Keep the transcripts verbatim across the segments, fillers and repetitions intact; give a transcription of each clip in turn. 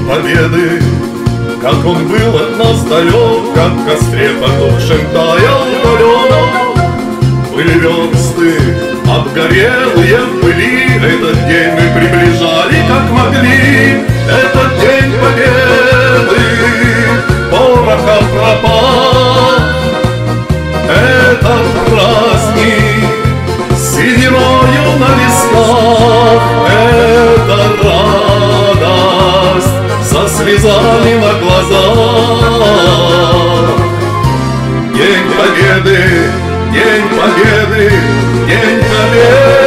победы, как он был от нас далек, как в костре потухшим таял паленок. Были версты обгорелые в пыли, этот день мы приближали как могли. Этот день победы, пороха пропал, этот праздник сединою на висках, это радость со слезами на глазах. День победы, день победы, день победы.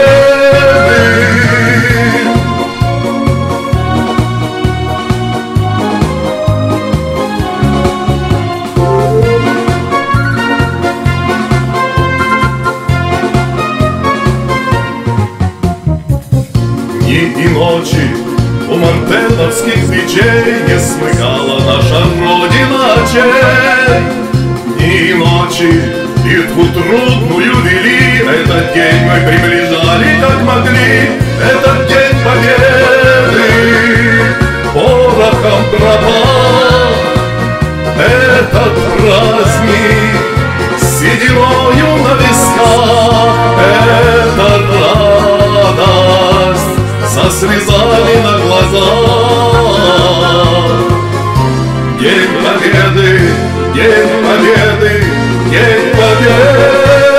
Дни и ночи у мартеновских печей не смыкала наша Родина очей. Дни и ночи битву трудную вели, этот день мы приближали как могли. Этот день победы порохом пропал, этот праздник сединою на висках, это радость со слезами на глазах. День победы, день победы, день победы.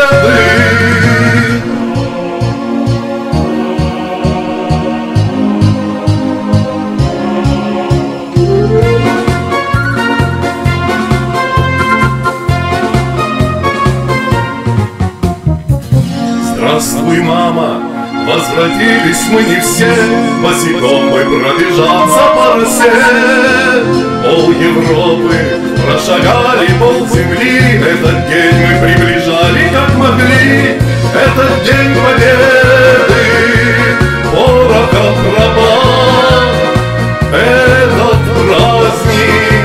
Здравствуй, мама, возвратились мы не все, босиком мы пробежаться по росе. Пол Европы прошагали, пол земли, этот день мы приближали как могли. Этот день победы порохом пропал, этот праздник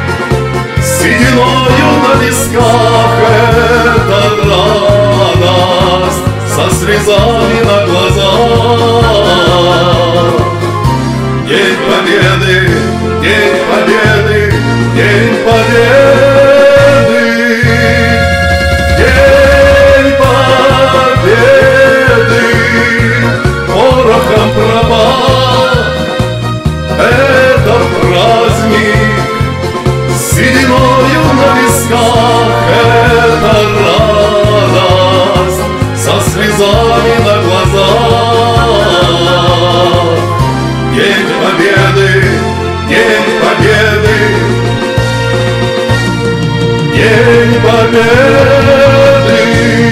сединою на висках, это радость со слезами на глазах. День победы, день победы, день победы, день победы, порохом пропал, этот праздник сединою на висках, это радость со слезами на глазах. День победы, день победы, день победы.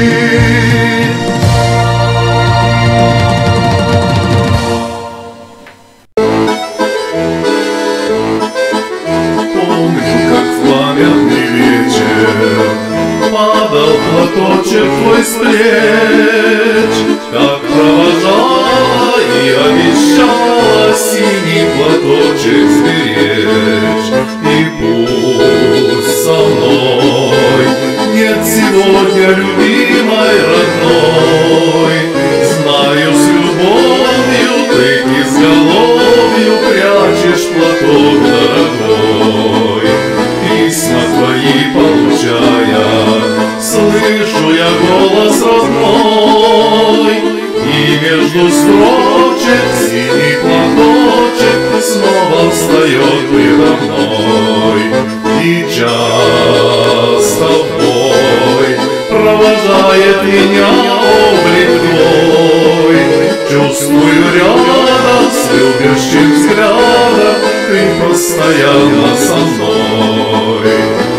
Помню, как в памятный вечер падал платочек твой с плеч, как провожала и обещала синий платочек сберечь. И пусть со мной нет сегодня любимой родной, знаю, с любовью ты изголовью прячешь платок дорогой. Письма твои получая, слышу я голос родной, и между строчек синий платочек снова встает предо мной. И часто в бой провожает меня облик твой, чувствую рядом с любящим взглядом ты постоянно со мной.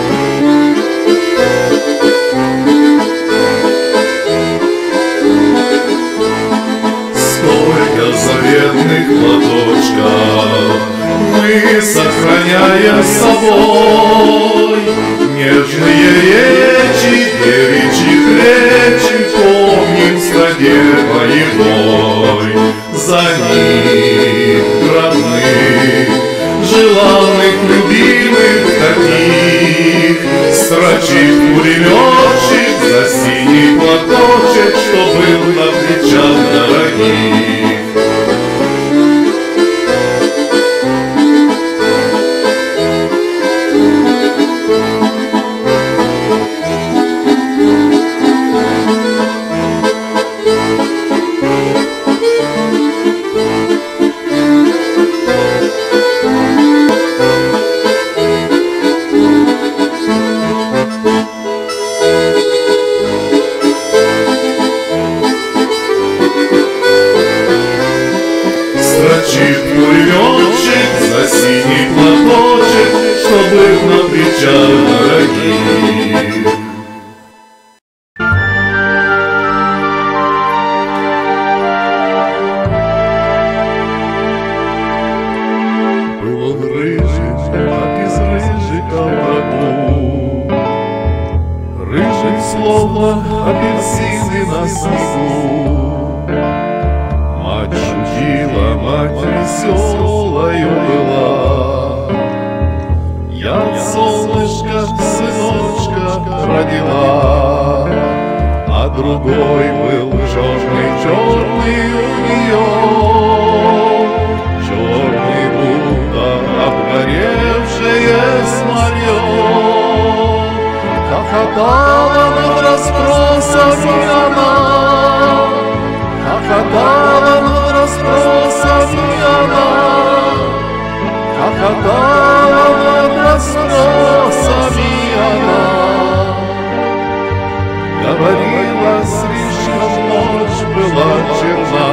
Заветных платочков мы сохраняем с собой, нежные речи, девичьи речи помним в строке боевой. За них родных, желанных, любимых таких строчит пулеметчик за синий платочек, что был на плечах дорогих. строчит пулеметчик за синий платочек, что был на плечах дорогих. Был он рыжий, как из рыжика врагу, рыжий, словно апельсины на снегу. Мать шутила, мать веселою была, я от солнышка сыночка родила, а другой был черный-черный у нее, черный будто обгоревшее смолье. Хохотала над расспросами она, хохотала над расспросами она, хохотала над расспросами она. Говорила, слишком ночь была черна.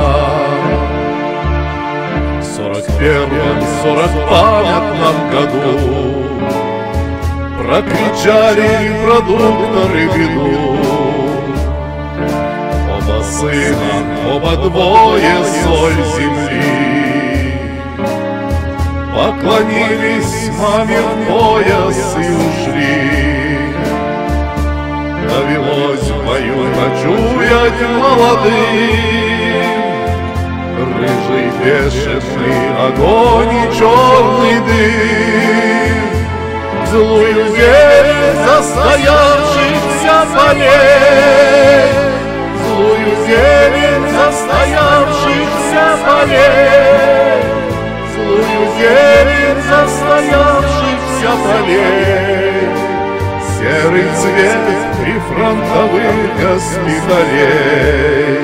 В сорок первом, сорок памятном году прокричали продукторы беду. Оба сына, оба двое соль земли, поклонились маме в пояс и ушли. Довелось в бою ночуять молодым, рыжий бешеный огонь и черный дым. Злую зелень застоявшихся полей, злую зелень застоявшихся полей, злую зелень застоявшихся полей. Серый цвет прифронтовых госпиталей.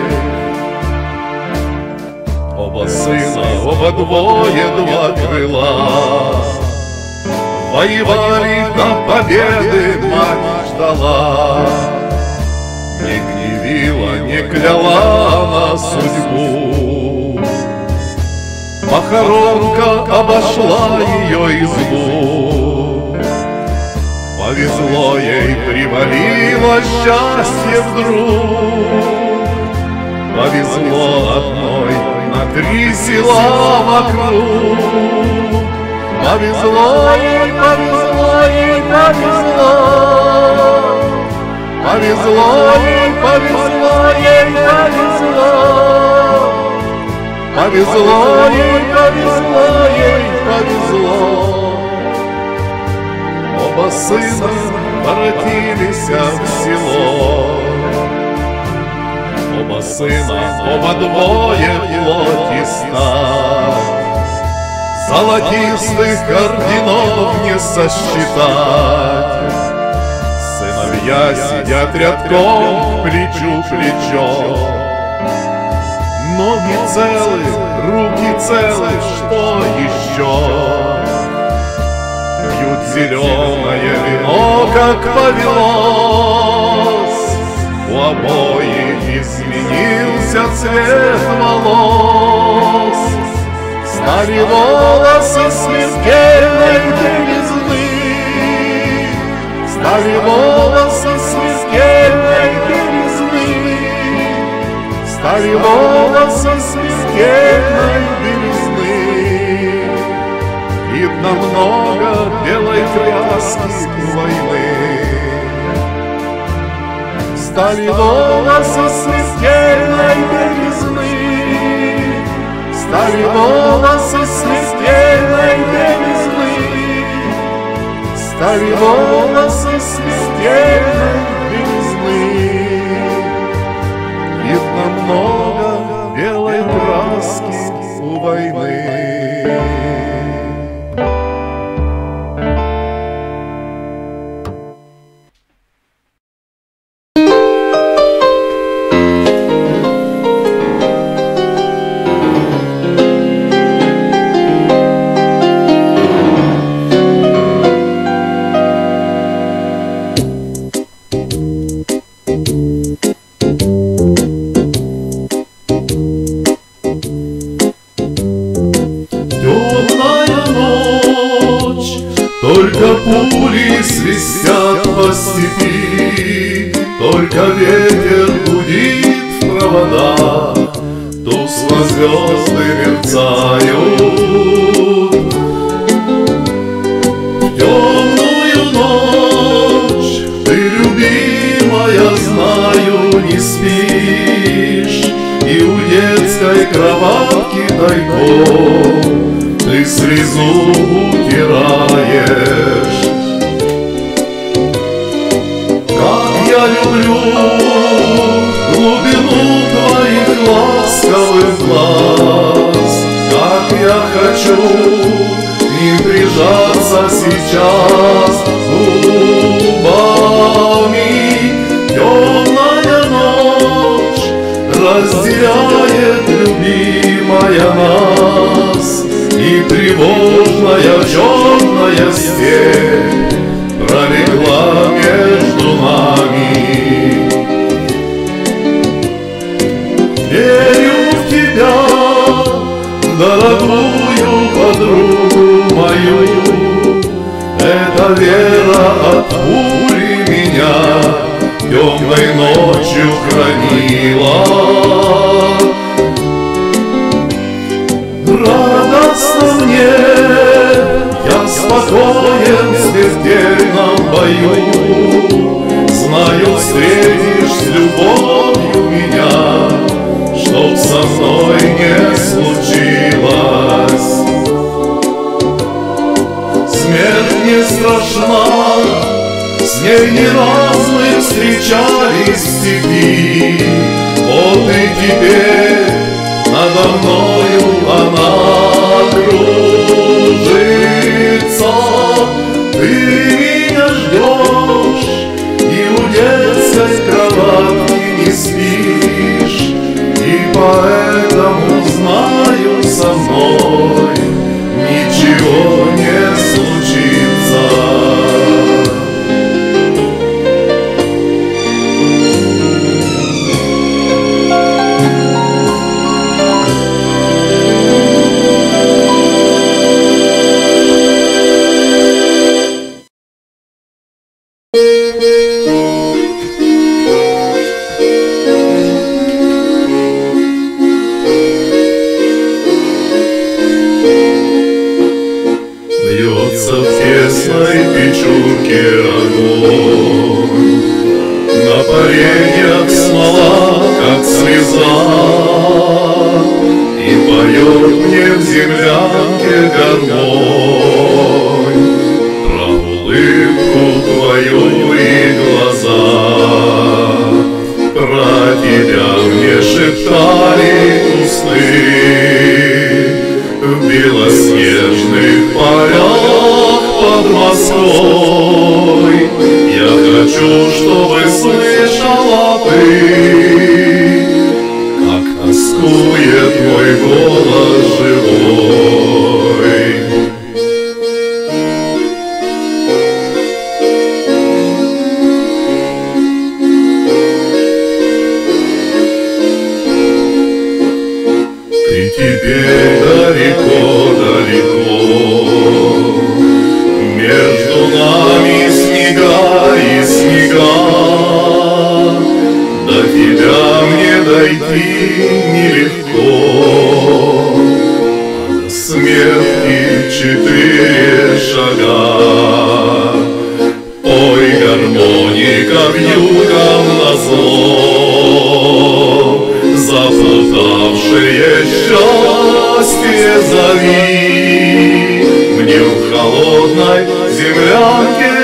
Оба сына, оба двое, два крыла, воевали до победы, мать ждала. Не гневила, не кляла на судьбу, похоронка обошла ее избу. Повезло ей, привалило счастье вдруг, повезло одной на три села вокруг. Повезло ей, повезло ей, повезло, повезло ей, повезло ей, повезло, повезло ей, повезло ей, повезло. Оба сына воротились в село, оба сына, оба двое плоть и сталь. Золотистых орденов не сосчитать. Сыновья сидят рядком плечу к плечо. Ноги целы, руки целы, что еще? Пьют зеленое вино, как повелось. У обоих изменился цвет волос. Стали волосы смертельной белизны, стали волосы смертельной белизны, стали волосы смертельной белизны. Видно много белой краски войны. Стали волосы смертельной белизны, стали волосы смертельной белизны, стали волосы смертельной белизны. Видно много белой краски у войны. пули свистят по степи, только ветер гудит в провода, тускло звезды мерцают. В темную ночь ты, любимая, знаю, не спишь, и у детской кроватки тайком ты слезу утираешь. Как я люблю глубину твоих ласковых глаз, как я хочу к ним прижаться сейчас губами. Темная ночь разделяет, любимая, нас, и тревожная черная степь пролегла между нами. Верю в тебя, дорогую подругу мою, эта вера от пули меня темной ночью хранила. Радостно мне, я спокоен в смертельном бою, знаю, встретишь с любовью меня, чтоб со мной не случилось. Смерть не страшна, с ней не раз мы встречались в степи, вот и теперь надо мною она кружится. Ты меня ждешь и у детской кроватки не спишь, и поэтому знаю, со мной ничего не случится. Бьется в тесной печурке огонь, на поленьях смола, как слеза, и поет мне в землянке гармонь про улыбку твою и глаза. Про тебя мне шептали кусты в белоснежных полях под Москвой. Я хочу, чтобы слышала ты, как тоскует мой голос живой. Ты теперь далеко-далеко, между нами снега и снега. До тебя мне дойти нелегко, а до смерти четыре шага. Ой, гармоника вьюгам назло, заплутавшее счастье зови. Мне в холодной землянке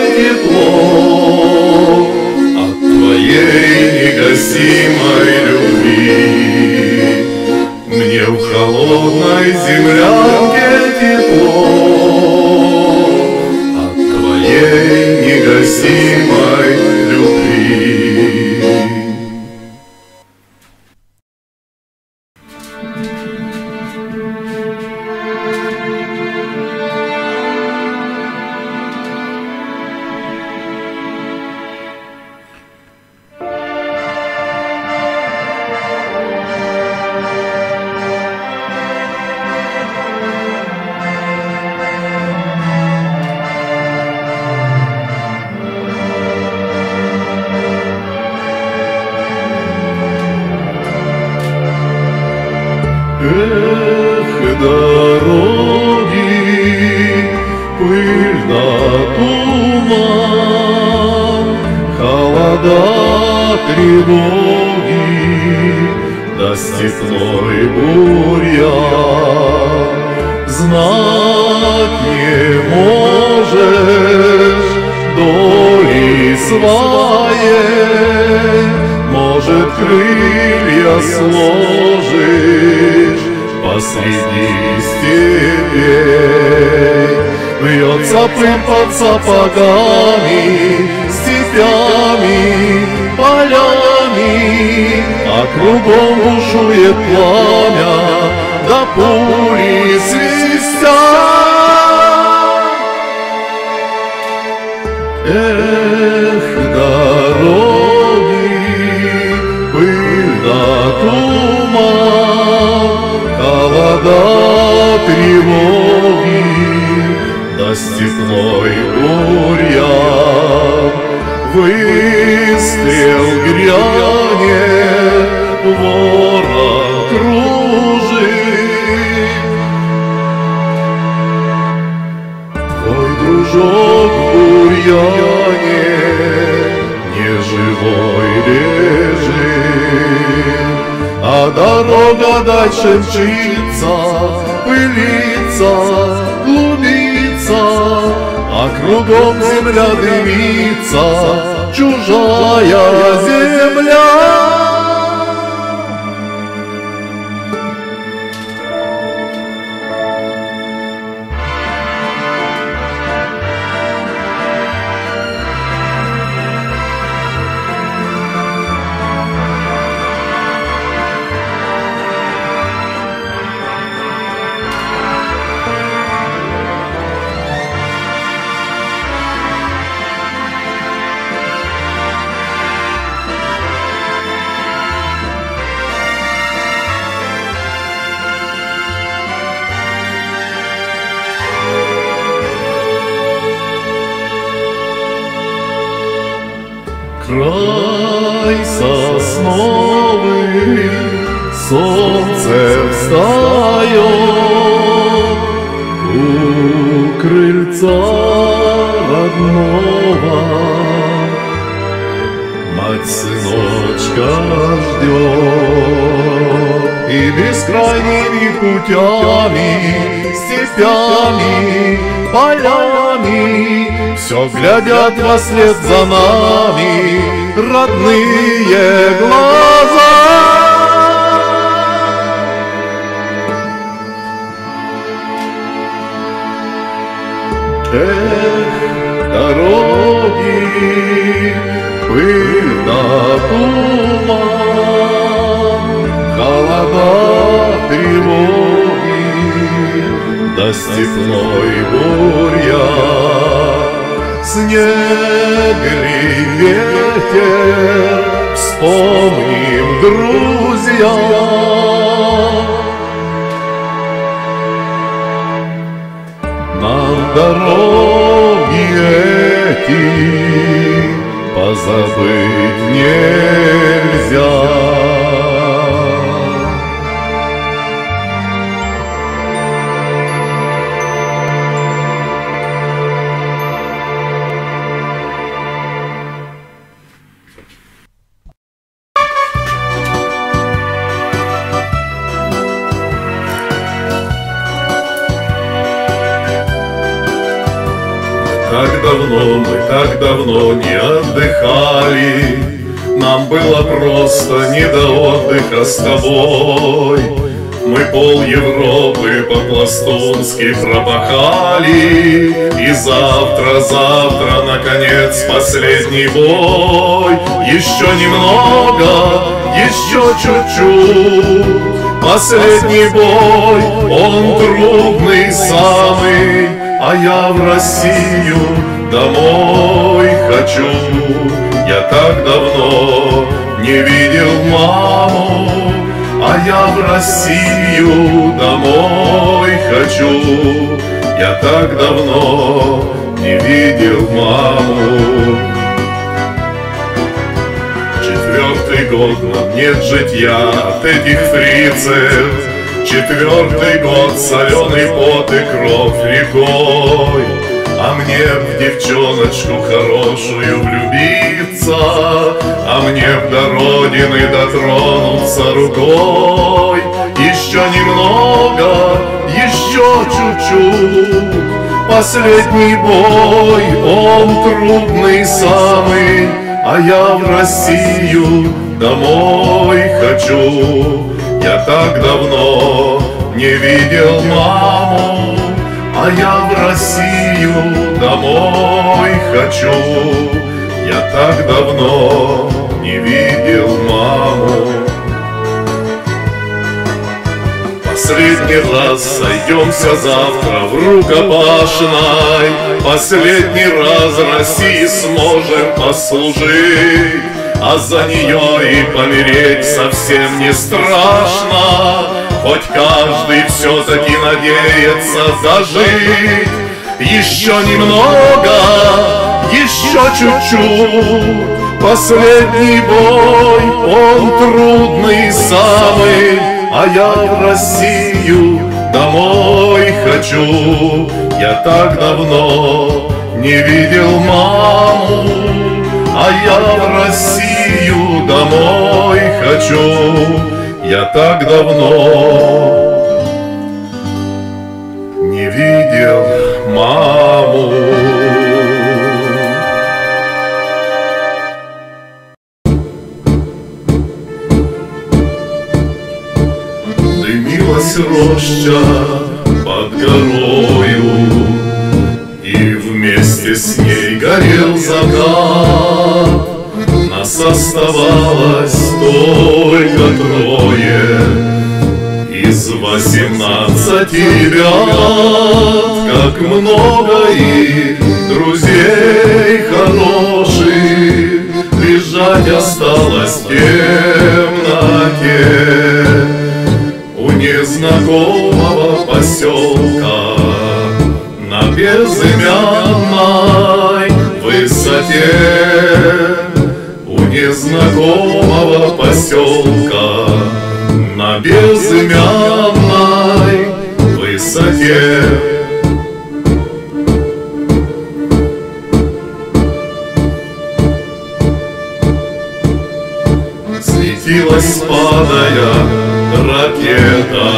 тепло от твоей негасимой любви. Мне в холодной землянке тепло от твоей негасимой любви. Эх, дороги, пыль да туман, холода, тревоги, да степной бурьян. Знать не можешь доли своей, может, крылья сложишь посреди степей. Вьется пыль под сапогами, степями, полями, а кругом бушует пламя, да пули свистят. Эх, дороги, пыль да туман, холода, тревоги, да степной бурьян. Выстрел грянет, ворон кружит, твой дружок в бурьяне неживой лежит, а дорога дальше мчится, пылится, глубится, а кругом земля дымится, чужая земля. Край сосновый, солнце встает у крыльца родного, мать сыночка ждет, и бескрайними путями, степями, полями все глядят во след за нами родные глаза. Эх, дороги, пыль да туман, холода, тревоги, да степной бурьян. Снег или ветер, вспомним, друзья, нам дороги эти позабыть нельзя. Так давно мы, так давно не отдыхали, нам было просто не до отдыха с тобой. Мы пол Европы по-пластунски пропахали, и завтра, завтра, наконец, последний бой. Еще немного, еще чуть-чуть, последний бой, он трудный самый, а я в Россию домой хочу. Я так давно не видел маму, а я в Россию домой хочу. Я так давно не видел маму. Четвертый год нам нет житья от этих фрицев. Четвертый год, соленый пот и кровь рекой, а мне в девчоночку хорошую влюбиться, а мне б до родины дотронуться рукой. Еще немного, еще чуть-чуть, последний бой, он трудный самый, а я в Россию домой хочу. Я так давно не видел маму, а я в Россию домой хочу. Я так давно не видел маму. Последний раз сойдемся завтра в рукопашной, последний раз России сможем послужить, а за нее и помереть совсем не страшно, хоть каждый все-таки надеется дожить. Еще немного, еще чуть-чуть, последний бой, он трудный самый, а я в Россию домой хочу. Я так давно не видел маму, а я в Россию домой хочу. Я так давно не видел маму. Дымилась роща под горою, и вместе с ней горел закат. Нас оставалось только трое из восемнадцати ребят. Как много их друзей хороших лежать осталось в темноте у незнакомого поселка на безымянной высоте. У незнакомого поселка на безымянной высоте. Светилась, падая, ракета,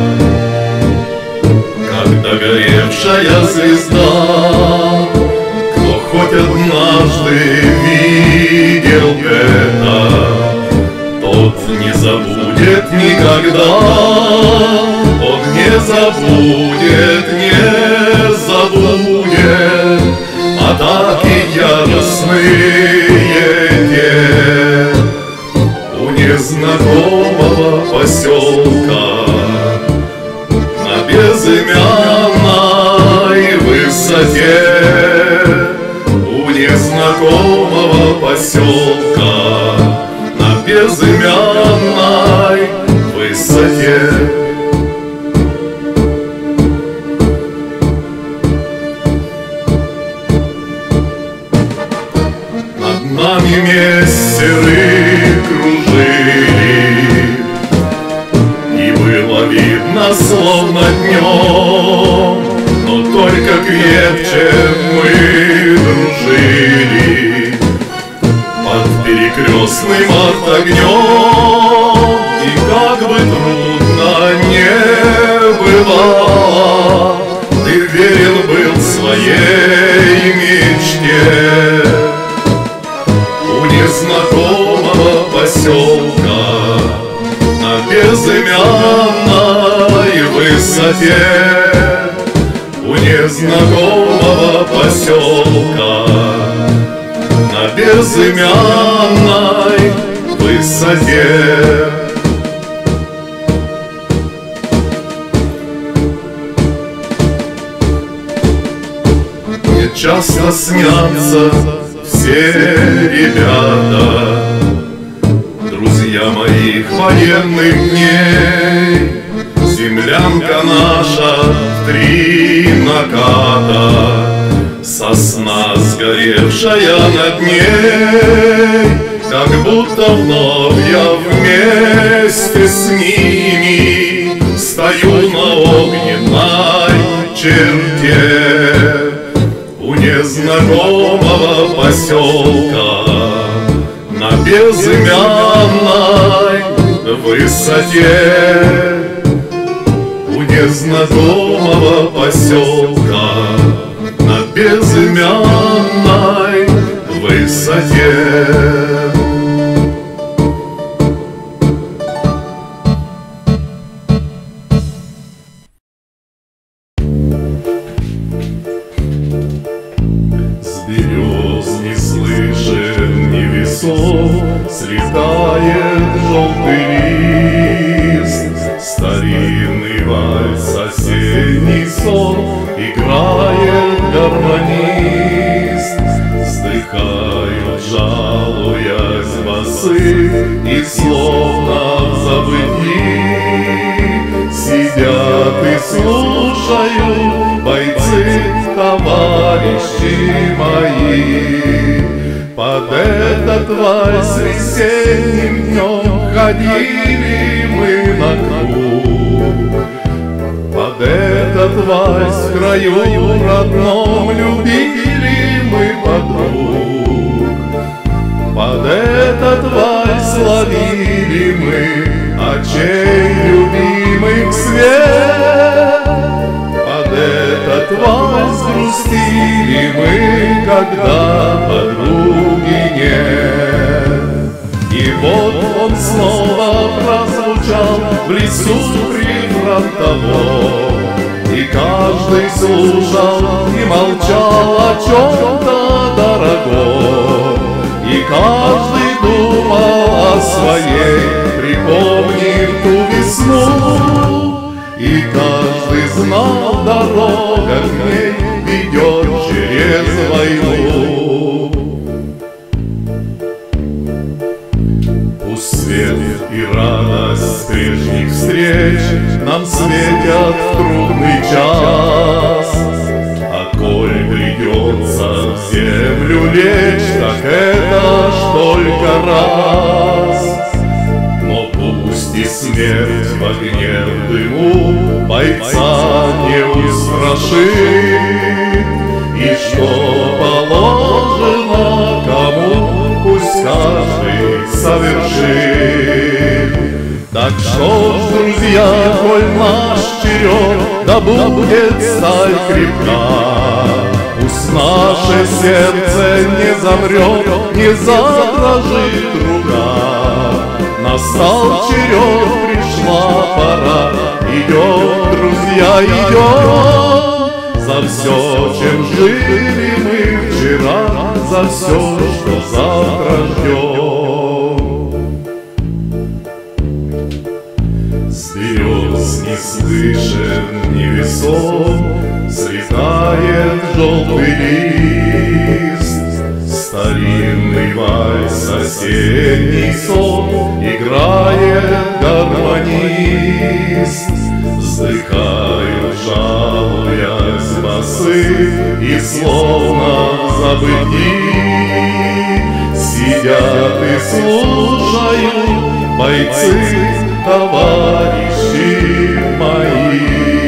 как догоревшая звезда. Кто хоть однажды видел это, тот не забудет никогда. Он не забудет, не забудет атаки яростные те у незнакомого поселка на безымянной высоте. У незнакомого поселка на безымянной высоте. Над нами мессеры кружили, и было видно словно днем, но только крепче мы дружили под перекрестным огнем. И как бы трудно не бывало, ты верен был своей мечте. У незнакомого поселка на безымянной высоте. У незнакомого поселка на безымянной высоте. Мне часто снятся все ребята, друзья моих военных дней. Землянка наша в три наката, сосна сгоревшая над ней. Как будто вновь я вместе с ними стою на огненной черте у незнакомого поселка на безымянной высоте. У незнакомого поселка на безымянной высоте. С берез не слышен, не весом слетает желтый лист. Старинный вальс, осенний сон играет гармонист. Вздыхают, жалуясь басы, и словно в забытии сидят и слушают бойцы, товарищи мои. Под этот вальс весенним днем ходили мы на круг. Под этот вальс в краю родном любили мы подруг. Под этот вальс ловили мы очей любимых свет. Под этот вальс грустили мы, когда подруги нет. И вот он снова прозвучал в лесу прифронтовом, и каждый слушал и молчал о чем-то дорогом, и каждый думал о своей, припомнив ту весну, и каждый знал, дорога к ней ведет через войну. Пусть свет и радость прежних встреч нам светят в трудный час, а коль придется в землю лечь, так это ж только раз. Но пусть и смерть в огне, в дыму бойца не устрашит, и что положено кому, пусть каждый совершит. Так что ж, друзья, коль наш черед, да будет сталь крепка, пусть наше сердце не замрет, не задрожит рука. Настал черед, пришла пора, идем, друзья, идем. За все, чем жили мы вчера, за все, что завтра ждем. С берез не слышен, не весом слетает желтый лист. Старинный вальс, осенний сон играет гармонист. Вздыхают, жалуясь басы, и словно в забытии сидят и слушают бойцы, товарищи мои.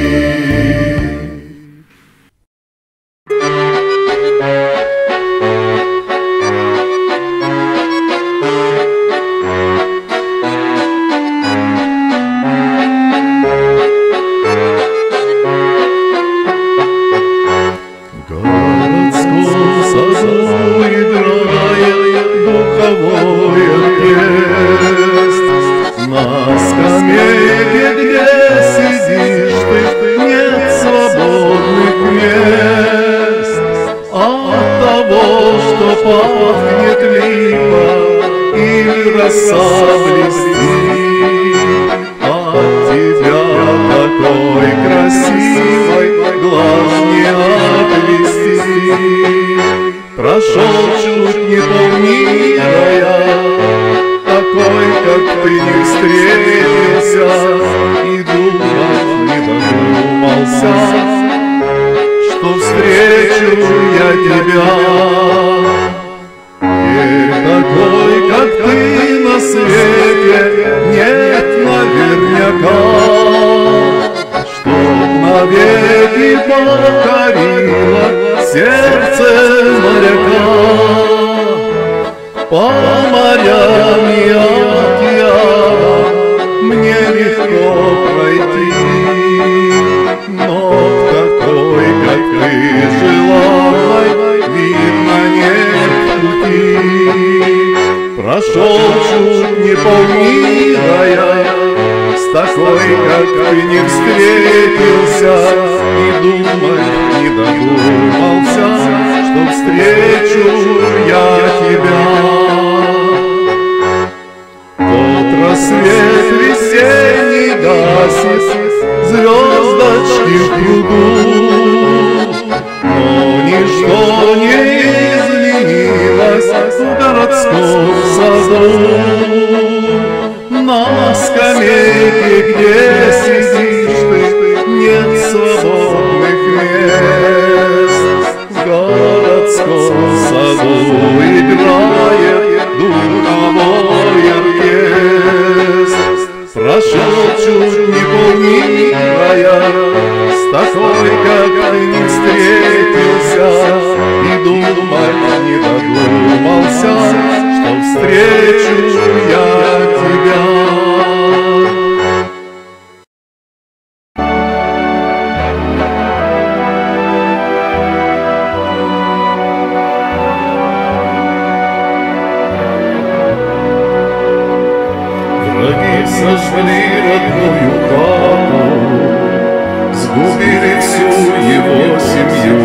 Пахнет липа или роса блестит, от тебя такой красивой глаз не отвести. Прошел чуть не полмира я, такой, как ты, не встретился, и думать не додумался, что встречу я тебя. Такой, как ты, на свете нет наверняка. навеки покорила сердце моряка. По морям и океанам мне легко пройти, но такой, как ты, желанной, видно, нет пути. Прошел чуть не полмира я, с такой, как ты, не встретился, и думать не додумался, что встречу я тебя. Вот рассвет весенний гасит звездочки в пруду, но ничто не изменилось в городском саду. На скамейке, где сидишь ты, нет свободных мест. В городском саду играет духовой оркестр. Прошел чуть не полмира я, с такой, как ты, не встретился, и думать не додумался, что встречу я тебя. Сожгли родную хату, сгубили всю его семью.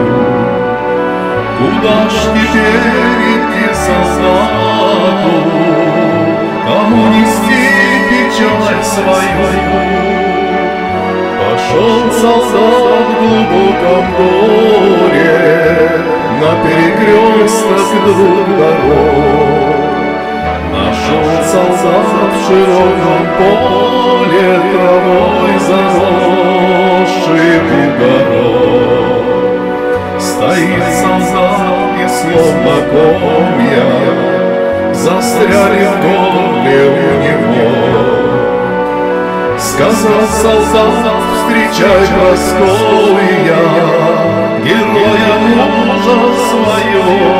Куда ж теперь идти солдату, кому нести печаль свою? Пошел солдат в глубоком горе на перекресток двух дорог. Нашел солдат в широком поле травой заросший бугорок. Стоит солдат, и словно комья застряли в горле у него. Сказал солдат: встречай, Прасковья, героя мужа своего.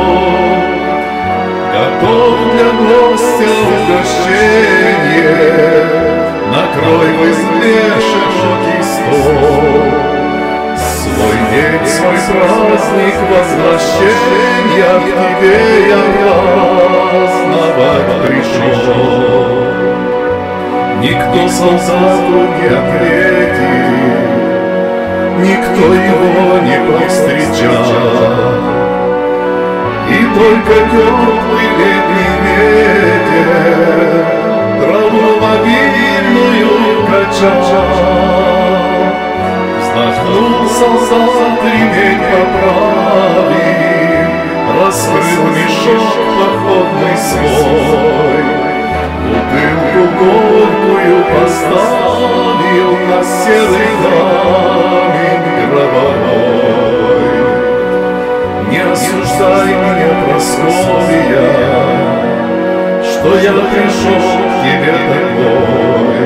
Готов для гостя угощение, накрой в избе широкий стол. Свой день, свой праздник возвращения к тебе я праздновать пришел. Никто солдату не ответил, никто его не повстречал. И только теплый летний ветер траву могильную качал. Вздохнул солдат, ремень поправил, раскрыл мешок походный свой. Бутылку горькую поставил на серый камень гробовой. Не осуждай меня, Прасковья, что я пришел к тебе такой.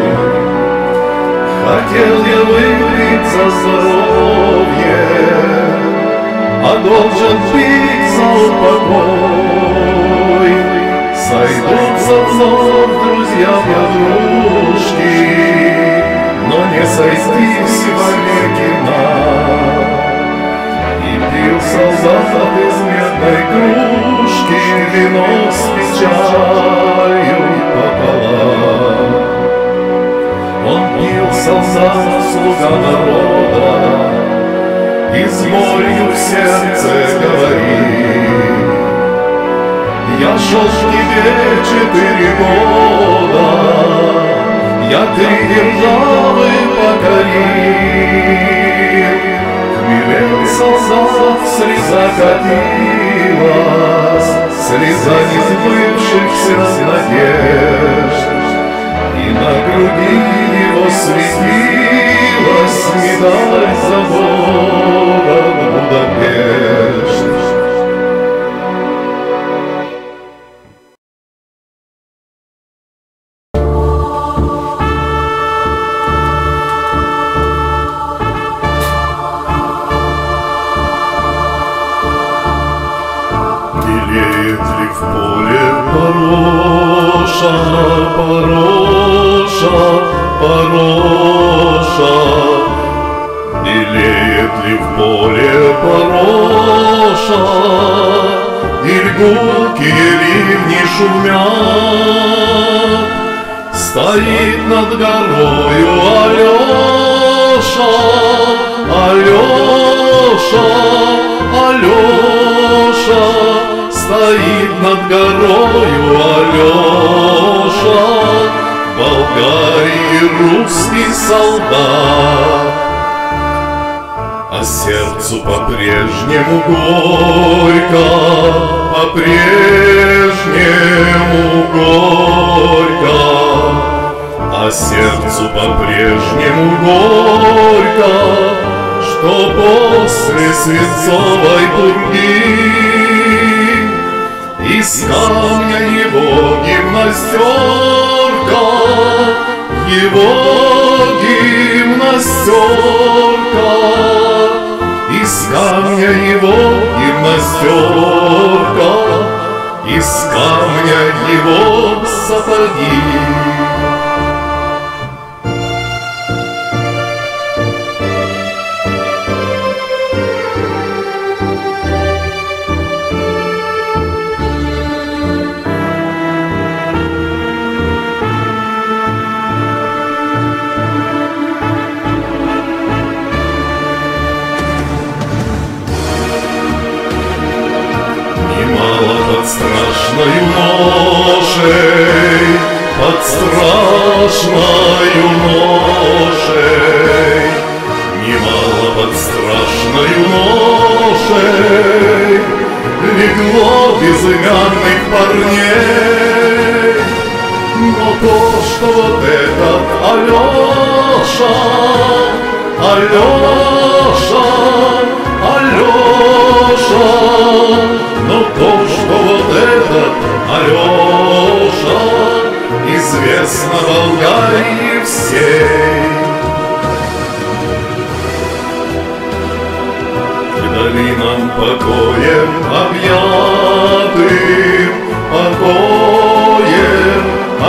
Хотел я выпить за здоровье, а должен пить за упокой. Сойдутся вновь друзья-подружки, но не сойтись вовеки нам. И пил солдат из медной кружки вино с печалью пополам. Он пил, солдат, слуга народа, и с болью в сердце говорит: я шел к тебе четыре года, я три державы покорил. Хмелел солдат, слеза катилась, слеза несбывшихся надежд. И на груди его светилась медаль за город Будапешт. ли в поле пороша, пороша, пороша? Белеет ли в поле пороша, иль гулкие ливни шумят? Стоит над горою Алеша, Алеша, Алеша, стоит над горою Алеша, Болгарии русский солдат. А сердцу по-прежнему горько, по-прежнему горько, а сердцу по-прежнему горько, что после свинцовой пурги из камня его гимнастерка, его гимнастерка, из камня его гимнастерка, из камня его сапоги. Под страшною ношей, под страшною ношей, немало под страшною ношей легло безымянных парней. Но то, что вот этот Алеша, Алеша, Алеша, но то, что вот этот Алеша известно Болгарии всей. К долинам покоем объятым, покоем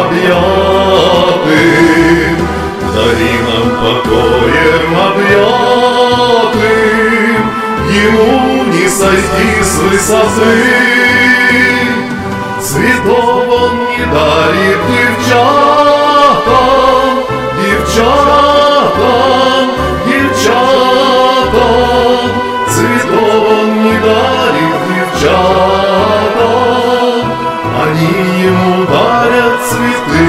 объятым, к долинам покоем объятым, ему не сойти с высоты. Цветов он не дарит девчатам, девчатам, девчатам. Цветов он не дарит девчатам, они ему дарят цветы.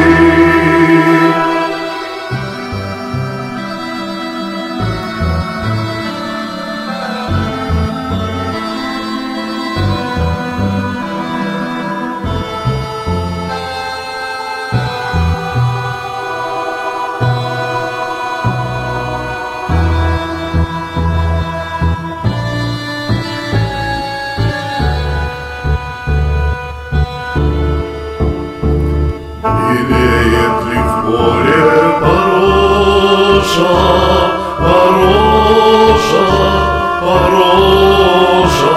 Белеет ли в поле пороша, пороша, пороша?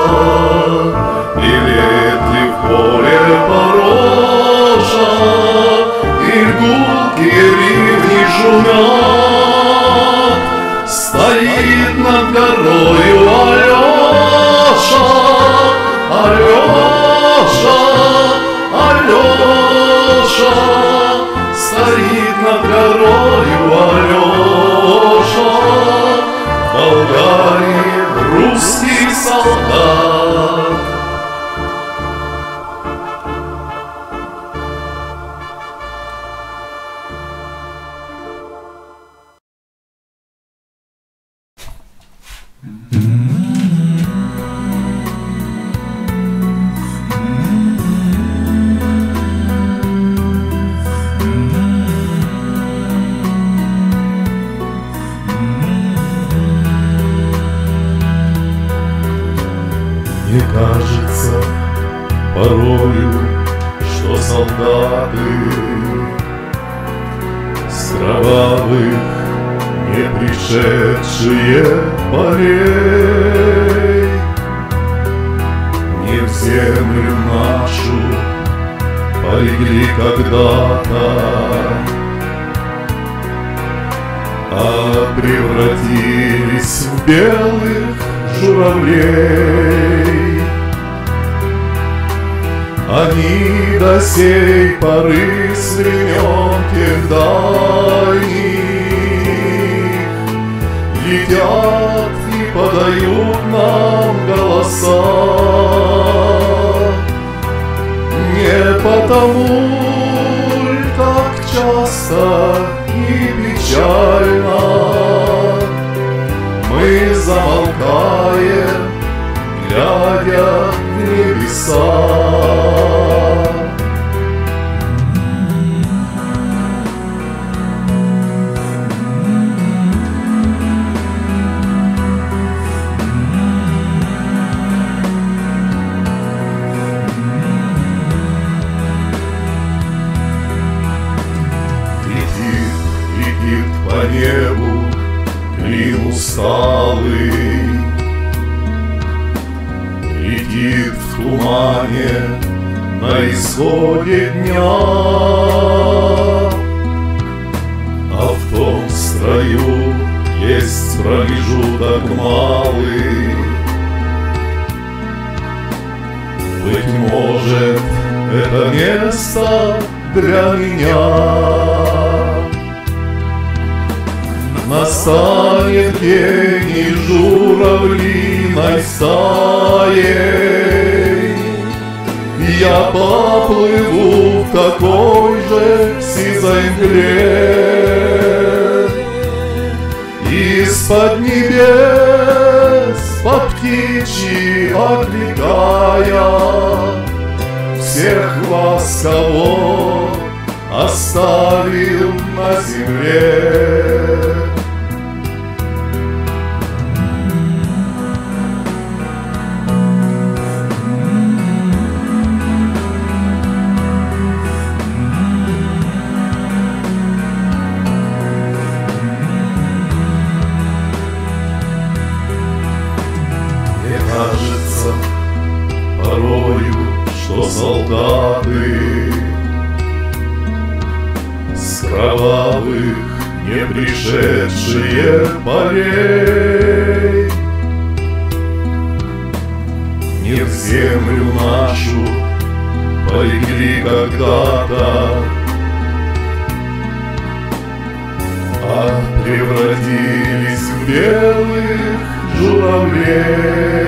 Белеет ли в поле пороша, иль гулкие ливни шумят? Стоит над горою Алеша, Алеша, Алеша, стоит над горою Алеша, в Болгарии русский солдат. Мне кажется порою, что солдаты с кровавых не пришедшие полей не в землю нашу полегли когда-то, а превратились в белых журавлей. Они до сей поры с времен тех дальних летят и подают нам голоса. Не потому ль так часто и печально мы замолкаем, глядя в небеса. По небу клин усталый, летит в тумане на исходе дня, а в том строю есть промежуток малый. Быть может, это место для меня. Настанет день, и журавлиной стаей я поплыву в такой же сизой мгле. Из-под небес, под птичьи окликая всех вас, кого оставил на земле. Мне кажется порою, что солдаты с кровавых не пришедшие полей не в землю нашу полегли когда-то, а превратились в белых журавлей.